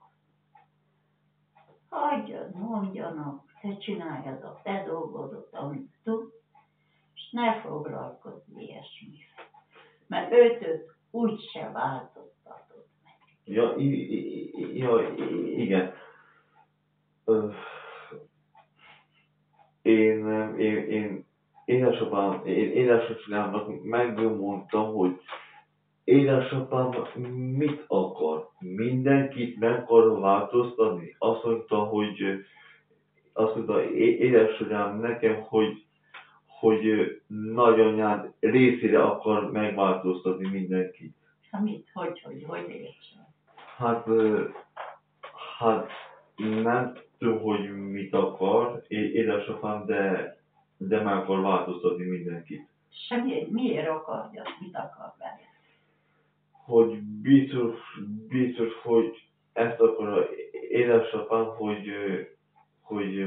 Hagyjad, mondjanak, te csináljad a te dolgodat, amit tud, és ne foglalkozz ilyesmivel. Mert őt úgyse változtatod meg. Ja, igen. Én édesapámnak megmondtam, hogy édesapám mit akar? Mindenkit meg akar változtatni? Azt mondta édesanyám nekem, hogy nagyanyád részére akar megváltoztatni mindenkit. Hát mit, hogy értsen? Hát nem tudom, hogy mit akar édesapám, de meg akar változtatni mindenkit. Semmi, miért akarja, mit akar vele? Hogy biztos, hogy ezt akar édesapám, hogy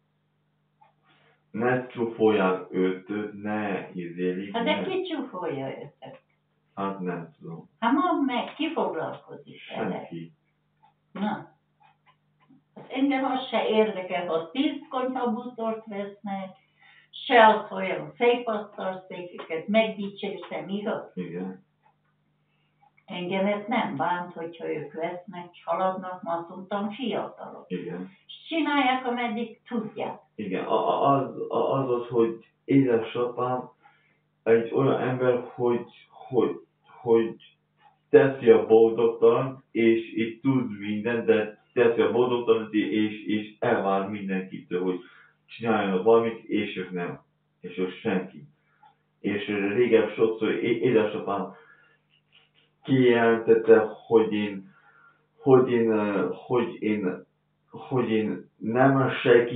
ne csúfolják őt, ne izélik. Hát de ki csúfolja őt? Hát nem tudom. Hát mondd meg, ki foglalkozik vele? Senki. Na, hát engem az se érdekel, ha 10 konyhabútort vesznek, se az, hogy olyan szép asztalszékeket megdicsértem, igaz? Igen. Engem ez nem bánt, hogyha ők vesznek, haladnak, ma azt mondtam, fiatalok. Igen. És csinálják, ameddig tudják. Igen. Az, hogy édesapám egy olyan ember, hogy teszi a boldogtalan, és tud mindent, de teszi a boldogtalan, és elvár mindenkitől, hogy csináljanak valamit, és ők nem. és ő senki. És régebb sokszor édesapám kijelentette, hogy én nem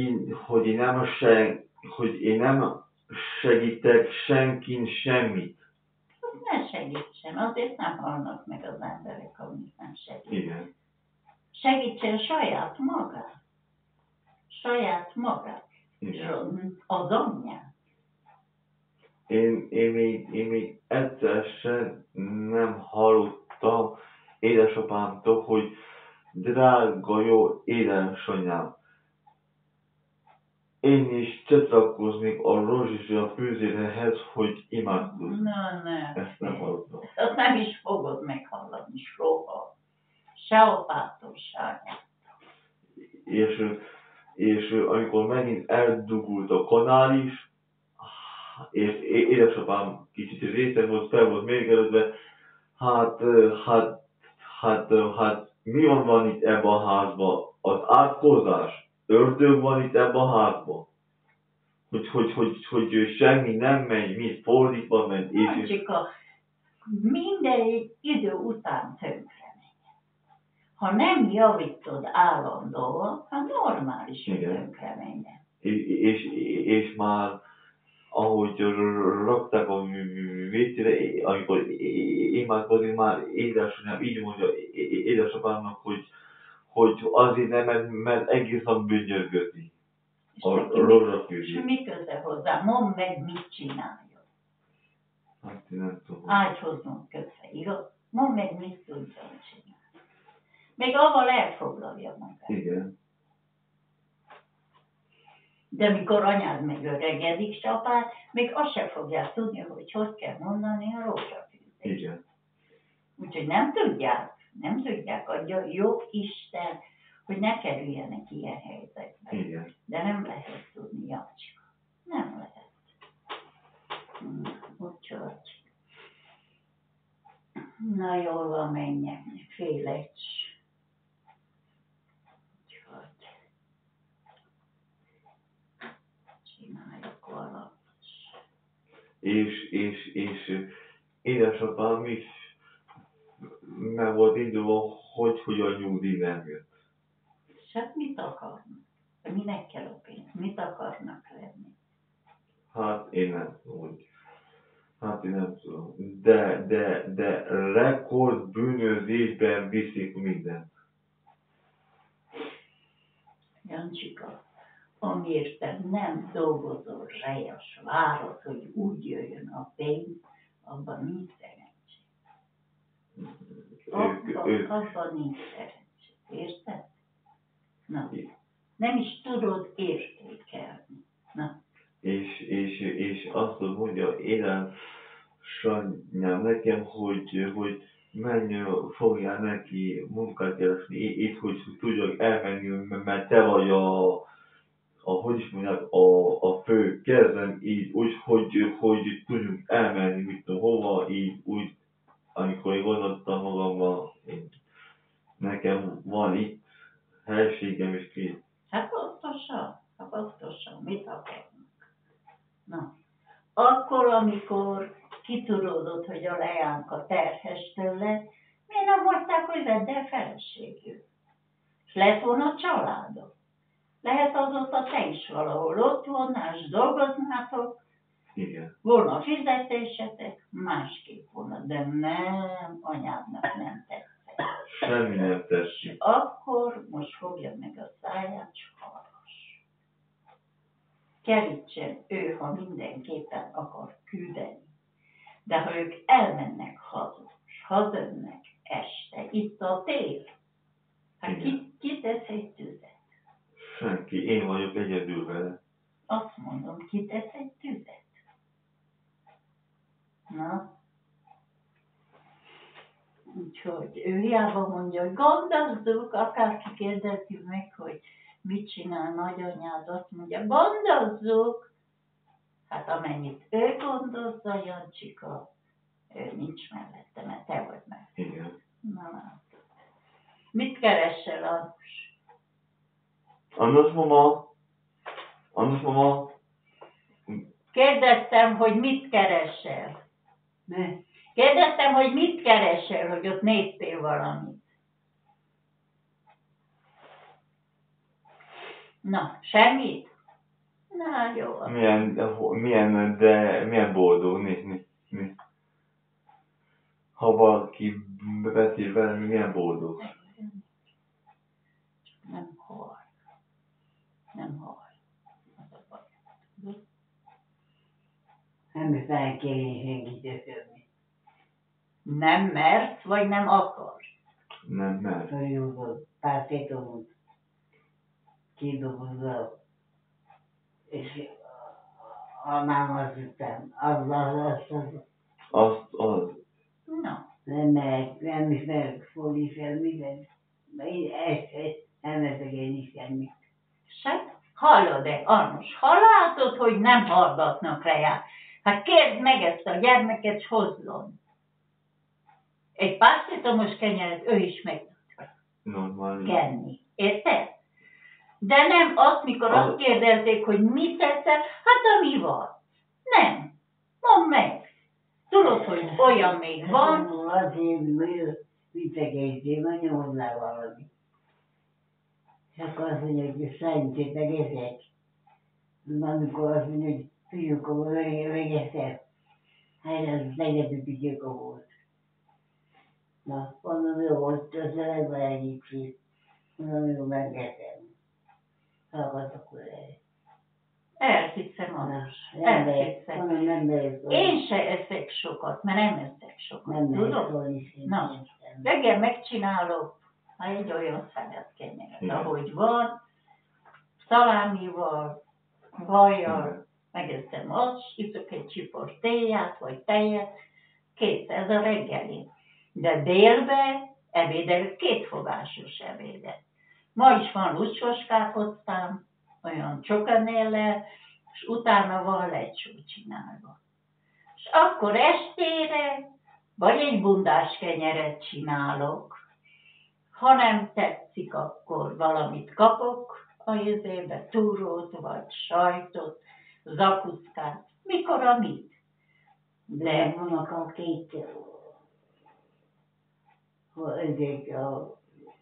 segítek senkin semmit. Azt ne segítsen, azért nem halnak meg az emberek, amik nem segít. Igen. Segítsen saját magát. Saját magát. Igen. Az anyját. Én még egyszer sem nem hallottam édesapámtól, hogy drága jó édesanyám, én is csatlakoznék a rózsizsák főzérehez, hogy imádkozzunk. Nem. Ezt nem hallottam. Azt nem is fogod meghallani soha. Se apától, se anyától. És amikor megint eldugult a kanál is, és édesapám kicsit részeg volt, fel volt mérgelődve, hát mi van itt ebben a házban? Az átkozás, ördög van itt ebben a házban. Hogy semmi nem megy, mi fordítva ment, és Csak minden idő után tönkre megy. Ha nem javítod állandóan, ha normális, hogy Igen. tönkre menjen. és már ahogy rakták a vécére, amikor imádkozik, már édesanyám így mondja édesapámnak, hogy azért nem, mert egész nap bűngyörgödik És a neki rózsafűzés. és mi köze hozzá? Mondd meg, mit csináljon. Hát én nem tudom. Ágyhoznunk köze, igaz? Mondd meg, mit tudjon csinálni. Még avval elfoglalja magát. Igen. De mikor anyád megöregedik, s apád, még azt se fogják tudni, hogy kell mondani a rózsafűzést. Igen. Úgyhogy nem tudják, adja jó Isten, hogy ne kerüljenek ilyen helyzetbe. Igen. De nem lehet tudni, Jancska. Nem lehet. Úgyhogy. Na jól van, menjek, félek. Úgyhogy. Csináljuk valamit. És édesapám is meg volt indulva, hogy a nyugdíj nem jött. És hát mit akarnak? Minek kell a pénz? Mit akarnak lenni? Hát én nem tudom. De rekord bűnözésben viszik mindent. Jancsika, amiért te nem dolgozol rejas, várod, hogy úgy jöjjön a pénz, abban nincs szerencsé. Abban nincs szerencsé. Érted? Na, nem is tudod értékelni. Na. És azt mondja édesanyám nekem, hogy menj, fogjál neki munkát keresni, itt, hogy tudjak elmenni, mert te vagy hogy is mondják, a fő kezem, így úgy, hogy tudjunk elmenni, mit tudom, hova, így úgy, amikor én gondoltam magammal, nekem van itt helységem és kész. Hát pontosan, mit akarnak? Na, akkor, amikor kitudódott, hogy a leánka terhes tőle, miért nem mondták, hogy vedd el feleségül? És lett volna családod. Lehet azóta te is valahol ott volnál, és dolgoznátok, Igen. volna fizetésetek, másképp volna, de nem, anyádnak nem tetszett. Semmi nem És tetszik. akkor most fogja meg a száját, s hallgass. Kerítsen ő, ha mindenképpen akar küldeni. De ha ők elmennek haza, és hazajönnek este, itt a tél, hát ki tesz egy tüzet? Senki, én vagyok egyedül vele. Azt mondom, ki tesz egy tüzet? Na? Úgyhogy ő hiába mondja, hogy gondozzuk, akárki kérdezi meg, hogy mit csinál nagyanyád, azt mondja, gondozzuk. Hát amennyit ő gondozza, Jancsika, ő nincs mellette, mert te vagy meg. Igen. Na látod. Mit keresel, Annus? Annus mama, Kérdeztem, hogy mit keresel. Ne? Kérdeztem, hogy mit keresel, hogy ott néztél valamit. Na, semmit? Na, jó. Milyen boldog, nézni. Ha valaki beszél velem, milyen boldog. Nem hal. Nem hal. Az a baj. Nem felkérni senkit összözni. Nem mersz, vagy nem akarsz? Nem, mert. Följutott pár tétomot. Kidobozza. És annám az után. Az. Az. Na, Nem megyek, nem is megyek fordítani fel, minden. Én ezt nem leszek én is semmit. se? Hallod-e, Anus? Ha látod, hogy nem hallgatnak rá, hát kérd meg ezt a gyermeket, s hozzon. Egy pásztétomos kenyeret ő is meg tud Normális. kenni. Érted? De nem azt, mikor azt kérdezzék, hogy mit teszel, hát ami van. Nem. Mondd meg. Tudod, hogy olyan még van. Azért viccekedjél, mondja hozzá valami. És akkor azt mondja, hogy szerintét meg ezek. Amikor azt mondja, hogy fiúkó végeztem. Hát az legjobb fiúkó volt. Na, mondom, jó volt, az a legvalegyik. Mondom, jó, megeszem. Hallgatok vele. Elhiszem, Anus. Elhiszem. Mondom, nem megyek. Én se eszek sokat, mert nem eszek sokat. Nem megyek Tudod? szólni Na. szerintem. Reggel megcsinálok egy olyan szelet kenyeret, Igen. ahogy van, szalámival, vajjal, megeszem azt, iszok egy csipos téját, vagy tejet, kész, ez a reggeli. De délbe ebédelek 2 fogásos ebédet. Ma is van lucsos káposztám, olyan csokanéllel, és utána van lecsó csinálva. És akkor estére vagy egy bundás kenyeret csinálok, ha nem tetszik, akkor valamit kapok a izébe, túrót, vagy sajtot, zakuszkát, mikor amit. De vannak a két, ezek a,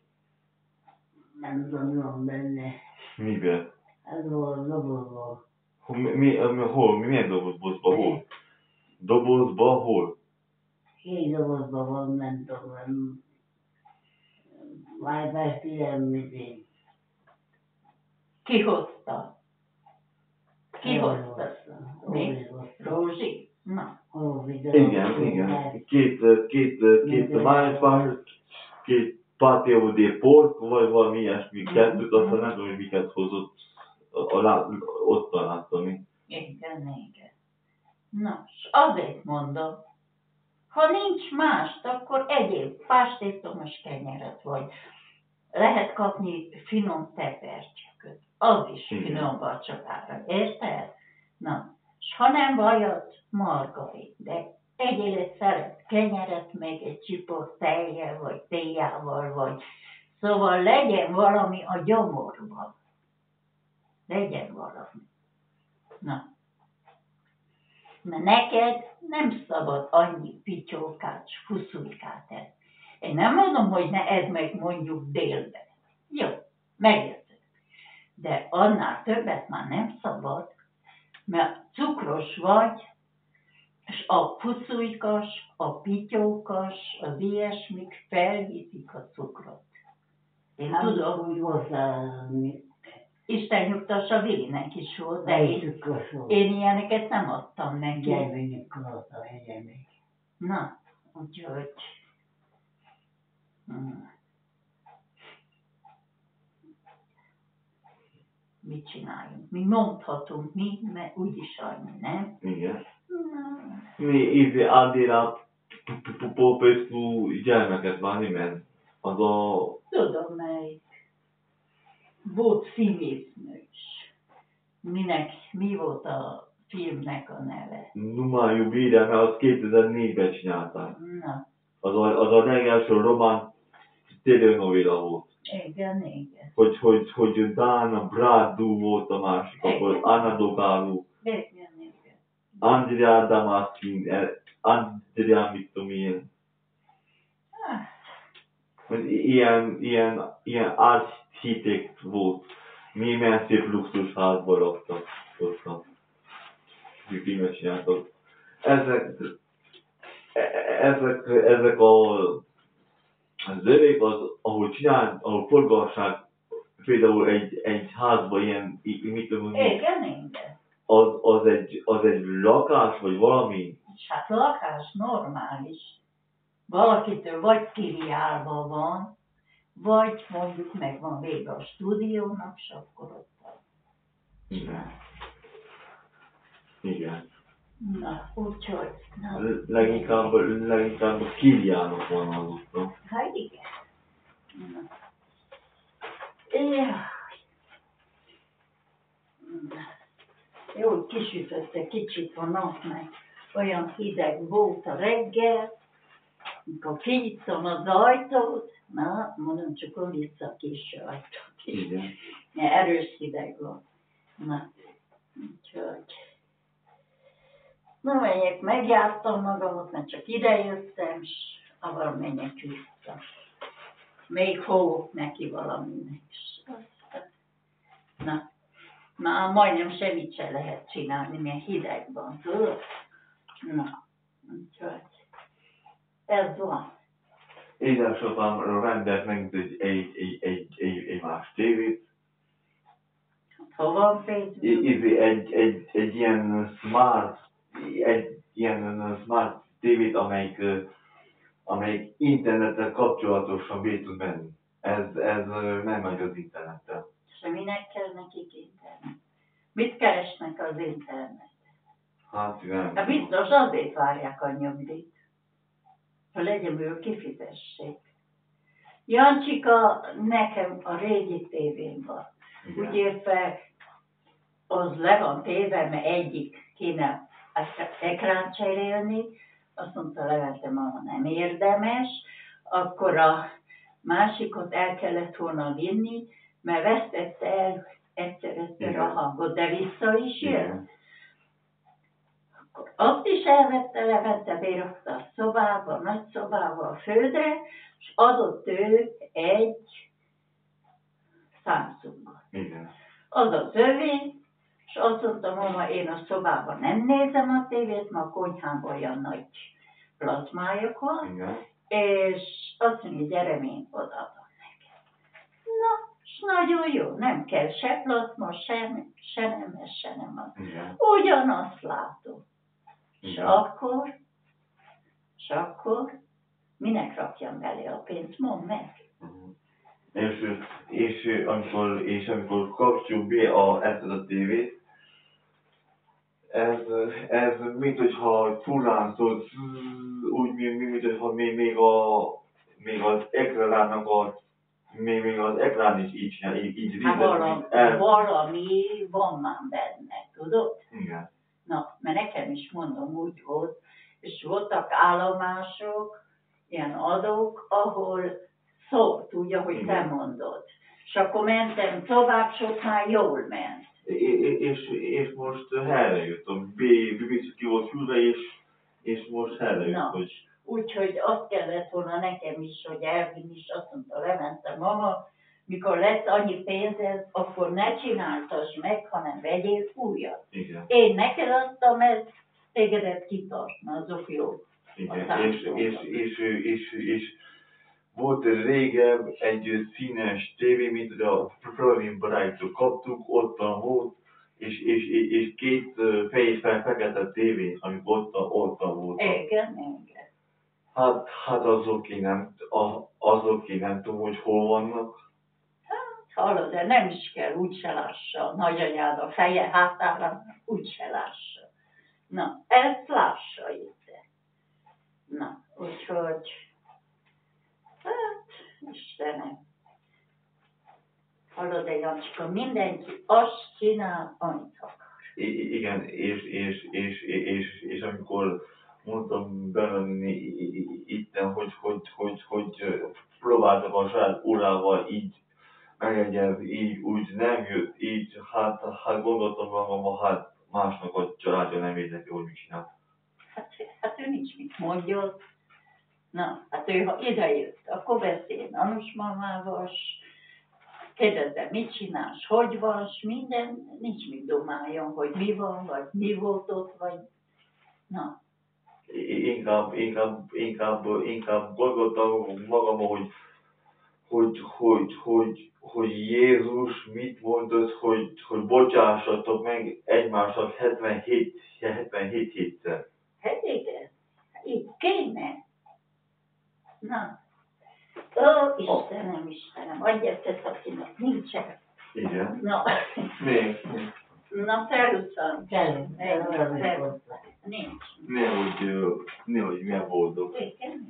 nem tudom, mi van benne. Miben? Ez volt dobozva. Hol? Milyen dobozban? Hol? Dobozban hol? Két dobozban van, nem tudom, már beszélem, mit én. Ki hozta? Ki hozta? Mi? Rózsi? Na, Igen. Két vált, két patio de pork, vagy valami ilyesmi, kettőt, aztán nem tudom, hogy miket hozott, ott találtam én. igen. Na, és azért mondom, ha nincs mást, akkor egyéb pástétomos kenyeret, vagy lehet kapni finom tepercsököt, az is Igen. finom vacsorára, érted? Na, és ha nem vajat, margarin, de egyél egy szelet kenyeret, meg egy csipor tejjel, vagy téjával, vagy szóval legyen valami a gyomorban. Legyen valami. Na. Mert neked nem szabad annyi pityókát, fuszulykát enni. Én nem mondom, hogy ne edd meg mondjuk délben. Jó, megeszed. De annál többet már nem szabad, mert cukros vagy, és a puszulykas, a pityókas, az ilyesmik felviszik a cukrot. Én tudom, Úgy hozzá, Isten nyugtassa, Vilinek is volt, de egy cukros volt. én ilyeneket nem adtam neki. Gyermenyek akarta, egyemek. Na, úgyhogy... Mit csináljunk? Mi mondhatunk, mert úgyis annyi, nem? Igen. Na. Mi Adéla Popescu gyermeket várni, mert az a... Tudom, melyik. Volt színésznő is. Mi volt a filmnek a neve? Numai Iubirea, mert az 2004-ben csinálták. Na, Az a legelső román telenovela volt. igen. Hogy Dana Bradu volt a másik, akkor Igen. Anna Dogáru. Igen. Andrea Damaskin, Andrea mit tudom én. Hogy ilyen architekt volt. Milyen szép luxusházban laktak. Filmet csináltak. Ezek a zenék, ahol forgassák például egy házba ilyen, mit tudom én, Igen. az egy lakás, vagy valami? És hát lakás normális. Valakitől vagy filiálva van, vagy mondjuk meg van vége a stúdiónak, és akkor ott van. Igen. Na, úgyhogy... Leginkább a filiálok van azoknak. Hát igen. Na. Jaj. Jó, kisütötte kicsit a nap, mert olyan hideg volt a reggel, amikor kinyitom az ajtót, na, mondom, csak a vissza a kis ajtót is. Igen. Erős hideg van. Na, úgyhogy... Na, menjek, megjártam magamat, mert csak idejöttem, és avval menjek vissza. Még fogok neki valaminek. Na, majdnem semmit se lehet csinálni, mert hideg van, tudod? Na, úgyhogy ez van. Édesapám rendelt meg egy más tévét. Ha van pénz, Egy ilyen smart tévét, amelyik internettel kapcsolatosan be tud menni. Ez nem megy az internettel. semminek kell nekik internet. Mit keresnek az internet? Hát nem. Hát biztos azért várják a nyugdíjt, ha legyen kifizessék. Jancsika, nekem a régi tévém van. Úgy érte, az le van téve, mert egyik kéne ekrán cserélni, azt mondta Levente mama, nem érdemes, akkor a másikot el kellett volna vinni, mert vesztette el egyszer a hangot, de vissza is jön. Akkor azt is elvette Levente, berakta a szobába, a nagy szobába, a földre, és adott ő egy Samsungot. Igen. Az az övé, és azt mondta, mama, én a szobában nem nézem a tévét, mert a konyhában olyan nagy plazmájuk van, Igen. és azt mondja, gyere, én odaadom nekem. Na, és nagyon jó, nem kell se plazma, se nem ez, se nem az. Igen. Ugyanazt látom. És akkor minek rakjam bele a pénzt, mondd meg. És amikor kapcsoljuk be ezt a tévét, ez mint hogyha furrántott, úgy, mint hogyha még az ekrán is így csinál, így Hát valami van már benne, tudod? Igen. Na, mert nekem is mondom, úgy volt, és voltak állomások, ilyen adók, ahol szólt úgy, ahogy te mondod. És akkor mentem tovább, és ott már jól ment. És most helyre jött, biztos ki volt fülve, és most helyre jött, hogy... Úgyhogy azt kellett volna nekem is, hogy elvinni, és azt mondta, Levente, mama, mikor lesz annyi pénzed, akkor ne csináltass meg, hanem vegyél újat. Igen. Én neked adtam ezt, tégedet kitartna, azok jó. Igen, és volt régen egy színes tévé, mint a Frozen Bright-tól kaptuk, ott volt, és két fekete tévé, amik ott voltak. Igen. Hát azok én nem tudom, hogy hol vannak. Hallod, de nem is kell, úgyse lássa a nagyanyád a feje hátára, úgyse lássa. Na, ezt lássa itt. Na, úgyhogy, hát, Istenem. Hallod, de Jancska, mindenki azt csinál, amit akar. Igen, és amikor mondtam bemenni itten, hogy próbáltam a saját órával így megegyezni, így úgy nem jött, így hát gondoltam magam, hát másnak a családja nem érdekli, hogy mit csinál. Hát ő nincs mit mondjon. Na, hát ő ha idejött, akkor beszél Anus mamával, s kérdezze, mit csinálsz, hogy van, s minden, nincs mit domáljon, hogy mi van, vagy mi volt ott, vagy... Na, Inkább gondoltam magam, hogy Jézus mit mondott, hogy bocsássatok meg egymásnak 77 hétszer. hát igen, így kéne. Na, ó, Istenem, adja te akinek nincsen. Igen. Na, Még. na, szervuszom. Szerint, Nincs. Nehogy milyen boldog. Igen.